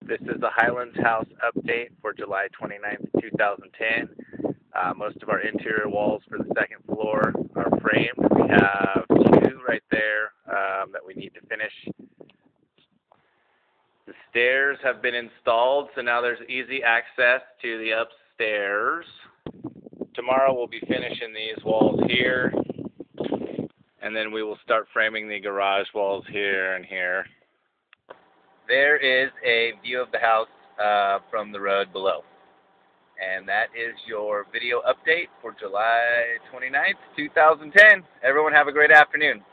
This is the Highlands house update for July 29th, 2010. Most of our interior walls for the second floor are framed. We have two right there that we need to finish. The stairs have been installed, so now there's easy access to the upstairs. Tomorrow we'll be finishing these walls here, and then we will start framing the garage walls here and here. There is a view of the house from the road below. And that is your video update for July 29th, 2010. Everyone have a great afternoon.